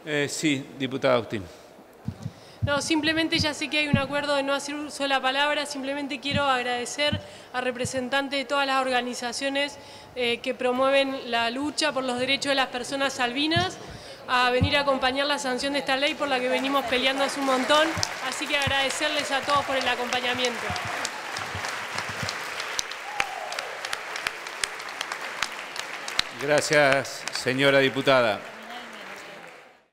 Sí, diputada Agustín. No, simplemente ya sé que hay un acuerdo de no hacer una sola palabra, simplemente quiero agradecer a representantes de todas las organizaciones que promueven la lucha por los derechos de las personas albinas, a venir a acompañar la sanción de esta ley por la que venimos peleando hace un montón, así que agradecerles a todos por el acompañamiento. Gracias, señora diputada.